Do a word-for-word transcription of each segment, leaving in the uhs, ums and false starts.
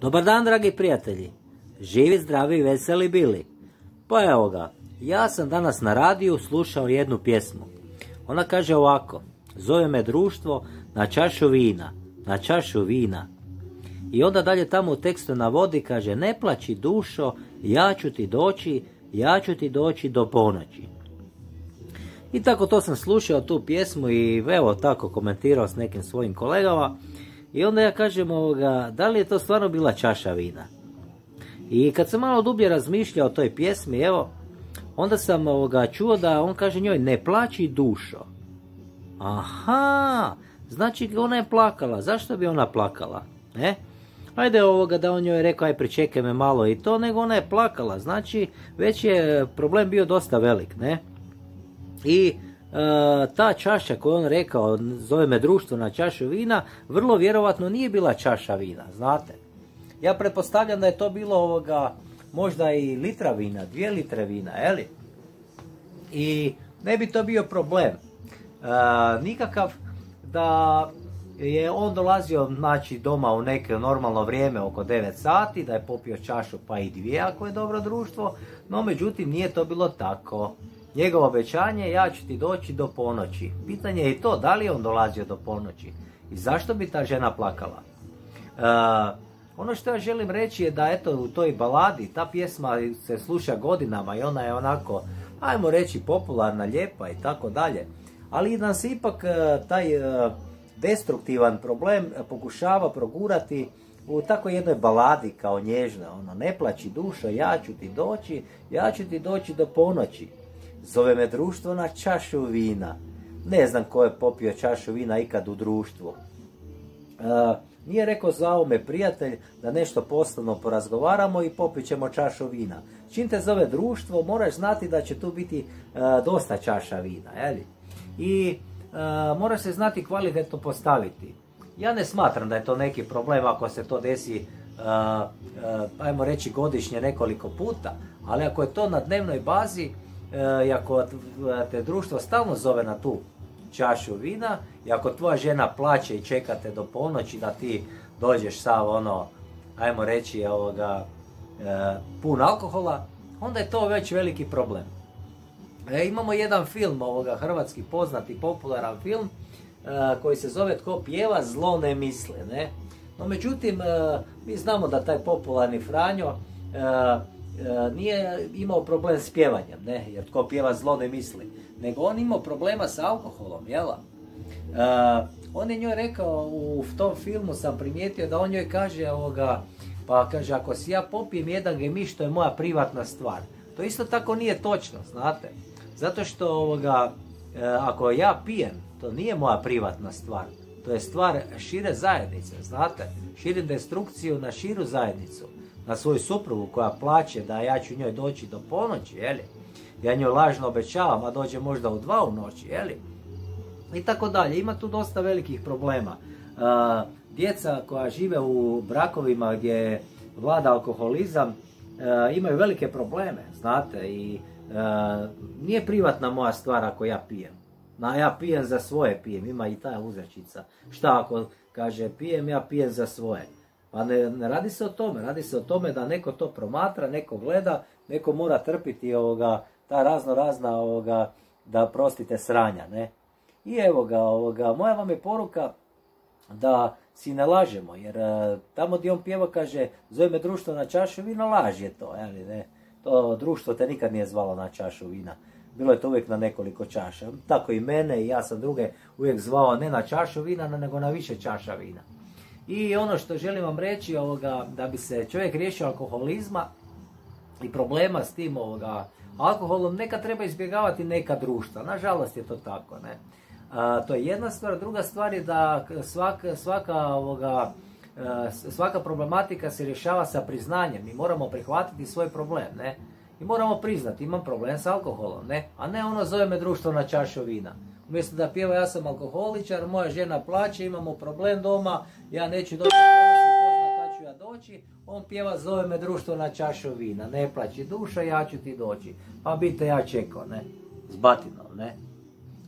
Dobar dan, dragi prijatelji. Živi, zdravi i veseli bili. Pa evo ga, ja sam danas na radiju slušao jednu pjesmu. Ona kaže ovako: zove me društvo na čašu vina, na čašu vina. I onda dalje tamo u tekstu navodi, kaže: ne plaći dušo, ja ću ti doći, ja ću ti doći do ponoći. I tako to sam slušao tu pjesmu i evo tako komentirao s nekim svojim kolegama. I onda ja kažem, ovoga, da li je to stvarno bila čaša vina? I kad sam malo dublje razmišljao o toj pjesmi, evo, onda sam ovoga, čuo da on kaže njoj: ne plaći dušo. Aha, znači ona je plakala. Zašto bi ona plakala? Ne? Ajde ovoga da on njoj rekao: aj pričekaj me malo i to, nego ona je plakala. Znači već je problem bio dosta velik, ne? I e, ta čaša koju on rekao, zove me društvo na čašu vina, vrlo vjerovatno nije bila čaša vina, znate. Ja pretpostavljam da je to bilo ovoga, možda i litra vina, dvije litre vina, jeli? I ne bi to bio problem. E, nikakav da je on dolazio, znači, doma u neke normalno vrijeme oko devet sati, da je popio čašu pa i dvije ako je dobro društvo, no međutim nije to bilo tako. Njegovo obećanje: ja ću ti doći do ponoći. Pitanje je i to, da li je on dolazio do ponoći i zašto bi ta žena plakala. E, ono što ja želim reći je da eto u toj baladi, ta pjesma se sluša godinama i ona je onako, ajmo reći, popularna, lijepa i tako dalje, ali nam se ipak taj destruktivan problem pokušava progurati u tako jednoj baladi kao nježna, ono: ne plaći dušo, ja ću ti doći, ja ću ti doći do ponoći. Zove me društvo na čašu vina. Ne znam ko je popio čašu vina ikad u društvu. E, nije rekao: zvao me prijatelj da nešto poslovno porazgovaramo i popit ćemo čašu vina. Čim te zove društvo, moraš znati da će tu biti e, dosta čaša vina, jeli? I e, moraš se znati kvalitetno postaviti. Ja ne smatram da je to neki problem ako se to desi, e, e, ajmo reći, godišnje nekoliko puta, ali ako je to na dnevnoj bazi, i ako te društvo stalno zove na tu čašu vina i ako tvoja žena plaće i čekate do ponoći da ti dođeš sav ono, ajmo reći, ovoga, e, pun alkohola, onda je to već veliki problem. E, imamo jedan film, ovoga, hrvatski poznati, popularan film, e, koji se zove Tko pjeva zlo ne misle, ne? No međutim, e, mi znamo da taj popularni Franjo e, nije imao problem s pjevanjem, ne, jer tko pjeva zlo ne misli, nego on imao problema sa alkoholom, jela? Uh, on je njoj rekao, u tom filmu sam primijetio da on njoj kaže ovoga, pa kaže: ako si ja popijem jedan gemiš, to je moja privatna stvar. To isto tako nije točno, znate, zato što ovoga, uh, ako ja pijem, to nije moja privatna stvar, to je stvar šire zajednice, znate, širim destrukciju na širu zajednicu, na svoju suprugu koja plaće da ja ću njoj doći do ponoći, jeli? Ja njoj lažno obećavam, a dođe možda u dva u noći, jeli? I tako dalje. Ima tu dosta velikih problema. E, djeca koja žive u brakovima gdje vlada alkoholizam e, imaju velike probleme, znate, i e, nije privatna moja stvar ako ja pijem. Na, ja pijem za svoje, pijem, ima i ta uzrečica. Šta ako kaže pijem, ja pijem za svoje. Pa ne, ne radi se o tome, radi se o tome da neko to promatra, neko gleda, neko mora trpiti ovoga, ta razno razna ovoga, da prostite, sranja, ne. I evo ga, ovoga, moja vam je poruka da si ne lažemo, jer uh, tamo gdje on pjeva kaže: zove me društvo na čašu vina, laž je to, jeli, ne. To društvo te nikad nije zvalo na čašu vina. Bilo je to uvijek na nekoliko čaša. Tako i mene, i ja sam druge uvijek zvao ne na čašu vina, nego na više čaša vina. I ono što želim vam reći, ovoga, da bi se čovjek riješio alkoholizma i problema s tim ovoga, alkoholom, neka treba izbjegavati neka društva. Nažalost je to tako, ne. A, to je jedna stvar. Druga stvar je da svaka, svaka, ovoga, svaka problematika se rješava sa priznanjem. Mi moramo prihvatiti svoj problem, ne. I moramo priznati: imam problem s alkoholom, ne. A ne ono: zove me društvo na čašu vina. Umjesto da pjeva: ja sam alkoholičar, moja žena plaće, imamo problem doma, ja neću doći do ponoći, ko zna kad ću ja doći. On pjeva: zove me društvo na čašu vina, ne plaći duša, ja ću ti doći. Pa bite ja čekao, ne, s batinom, ne.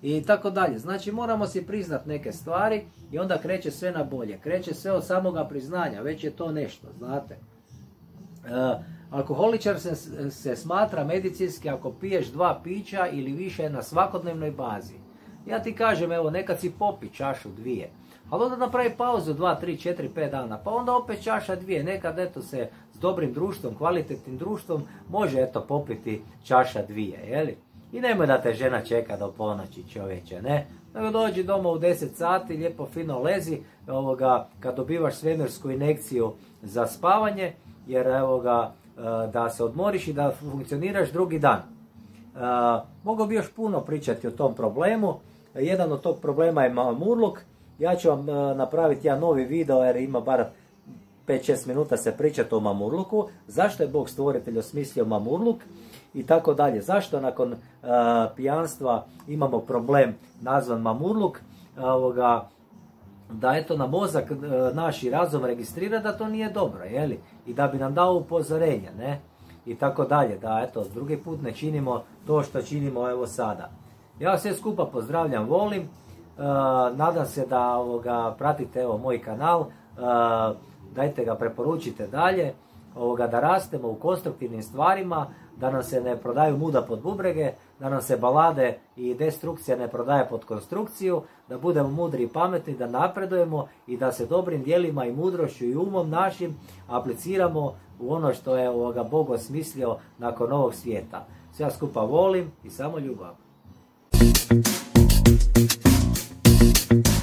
i tako dalje. Znači moramo si priznat neke stvari i onda kreće sve na bolje. Kreće sve od samoga priznanja, već je to nešto, znate. E, alkoholičar se, se smatra medicinski ako piješ dva pića ili više na svakodnevnoj bazi. Ja ti kažem, evo, nekad si popi čašu dvije, ali onda napravi pauzu dva, tri, četiri, pet dana, pa onda opet čaša dvije. Nekad eto se s dobrim društvom, kvalitetnim društvom može eto popiti čaša dvije, jeli? I nemoj da te žena čeka do ponoći, čovječe, ne? Nego dođi doma u deset sati, lijepo fino lezi, ovoga, kad dobivaš svemirsku injekciju za spavanje, jer evo ga, da se odmoriš i da funkcioniraš drugi dan. Mogu bi još puno pričati o tom problemu. Jedan od tog problema je mamurluk. Ja ću vam napraviti jedan novi video jer ima bar pet šest minuta se pričati o mamurluku. Zašto je Bog stvoritelj osmislio mamurluk i tako dalje. Zašto nakon pijanstva imamo problem nazvan mamurluk, ovoga, da eto na mozak naš i razum registrira da to nije dobro, jeli? I da bi nam dao upozorenje, ne? I tako dalje, da eto drugi put ne činimo to što činimo evo sada. Ja vas sve skupa pozdravljam, volim, e, nadam se da ovoga, pratite evo moj kanal, e, dajte ga, preporučite dalje, ovoga, da rastemo u konstruktivnim stvarima, da nam se ne prodaju muda pod bubrege, da nam se balade i destrukcija ne prodaje pod konstrukciju, da budemo mudri i pametni, da napredujemo i da se dobrim djelima i mudrošću i umom našim apliciramo u ono što je ovoga Bog osmislio nakon ovog svijeta. Sve skupa volim i samo ljubav.